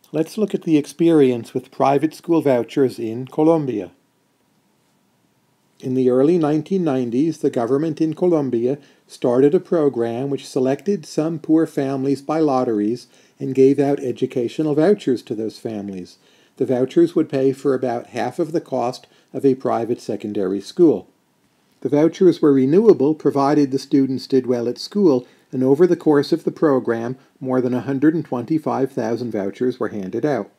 Let's look at the experience with private school vouchers in Colombia. In the early 1990s, the government in Colombia started a program which selected some poor families by lotteries and gave out educational vouchers to those families. The vouchers would pay for about half of the cost of a private secondary school. The vouchers were renewable provided the students did well at school, and over the course of the program, more than 125,000 vouchers were handed out.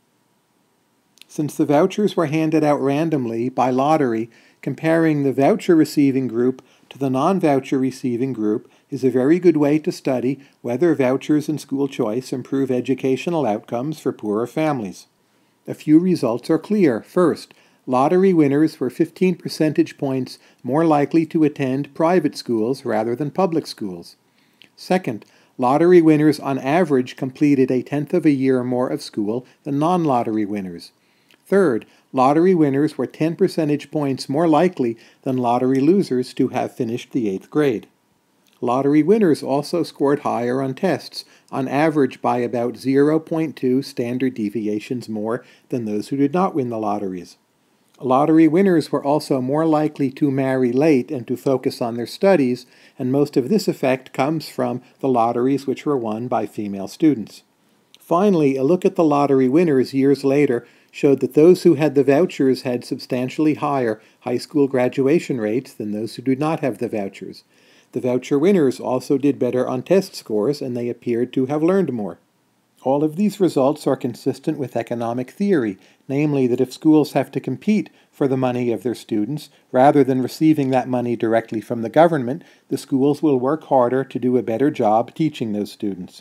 Since the vouchers were handed out randomly by lottery, comparing the voucher receiving group to the non-voucher receiving group is a very good way to study whether vouchers and school choice improve educational outcomes for poorer families. A few results are clear. First, lottery winners were 15 percentage points more likely to attend private schools rather than public schools. Second, lottery winners on average completed a tenth of a year more of school than non-lottery winners. Third, lottery winners were 10 percentage points more likely than lottery losers to have finished the 8th grade. Lottery winners also scored higher on tests, on average by about 0.2 standard deviations more than those who did not win the lotteries. Lottery winners were also more likely to marry late and to focus on their studies, and most of this effect comes from the lotteries which were won by female students. Finally, a look at the lottery winners years later showed that those who had the vouchers had substantially higher high school graduation rates than those who did not have the vouchers. The voucher winners also did better on test scores, and they appeared to have learned more. All of these results are consistent with economic theory, namely that if schools have to compete for the money of their students, rather than receiving that money directly from the government, the schools will work harder to do a better job teaching those students.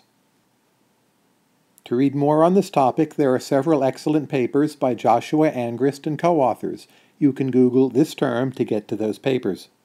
To read more on this topic, there are several excellent papers by Joshua Angrist and co-authors. You can Google this term to get to those papers.